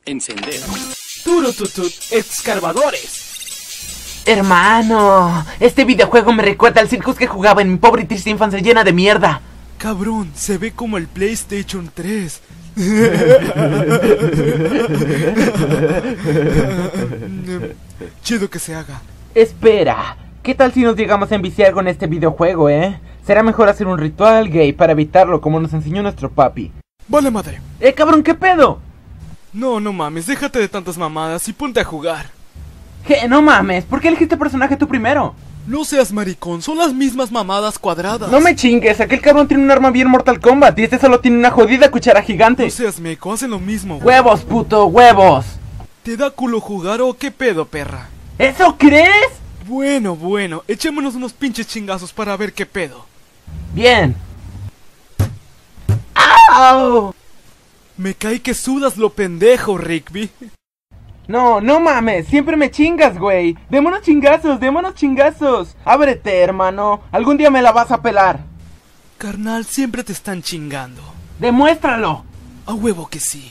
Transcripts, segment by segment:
Encender. Turututut, excavadores. Hermano, este videojuego me recuerda al circus que jugaba en mi pobre y triste infancia llena de mierda. Cabrón, se ve como el PlayStation 3. Chido que se haga. Espera, ¿qué tal si nos llegamos a enviciar con este videojuego, Será mejor hacer un ritual gay para evitarlo como nos enseñó nuestro papi. Vale madre. Cabrón, ¿qué pedo? No mames, déjate de tantas mamadas y ponte a jugar. ¿Qué? No mames, ¿por qué elegiste personaje tú primero? No seas maricón, son las mismas mamadas cuadradas. No me chingues, aquel cabrón tiene un arma bien Mortal Kombat y este solo tiene una jodida cuchara gigante. No seas meco, hacen lo mismo, güey. ¡Huevos, puto, huevos! ¿Te da culo jugar o qué pedo, perra? ¿Eso crees? Bueno, echémonos unos pinches chingazos para ver qué pedo. Bien. ¡Au! Me cae que sudas lo pendejo, Rigby. No mames, siempre me chingas, güey. Démonos chingazos. Ábrete, hermano. Algún día me la vas a pelar. Carnal, siempre te están chingando. ¡Demuéstralo! A huevo que sí.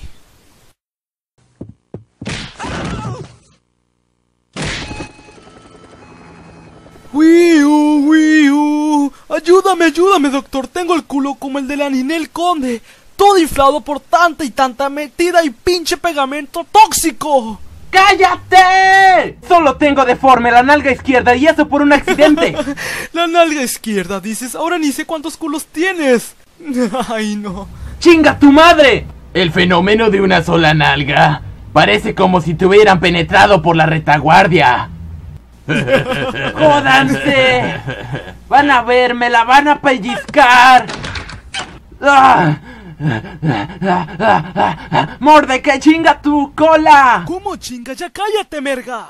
¡Wiu! Ayúdame, doctor. Tengo el culo como el de la Ninel Conde. Todo inflado por tanta y tanta metida y pinche pegamento tóxico. ¡Cállate! Solo tengo deforme la nalga izquierda y eso por un accidente. La nalga izquierda, dices. Ahora ni sé cuántos culos tienes. Ay, no. ¡Chinga tu madre! El fenómeno de una sola nalga parece como si te hubieran penetrado por la retaguardia. ¡Jódanse! Van a ver, me la van a pellizcar. ¡Mordecai, chinga tu cola! ¿Cómo chinga? ¡Ya cállate, merga!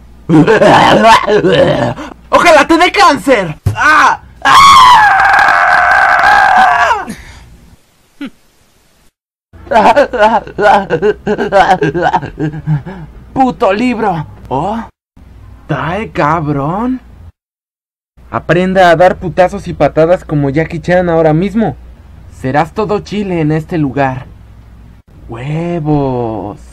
¡Ojalá te dé cáncer! ¡Puto libro! ¿Oh? ¿Trae cabrón? Aprenda a dar putazos y patadas como Jackie Chan ahora mismo. Serás todo Chile en este lugar. ¡Huevos!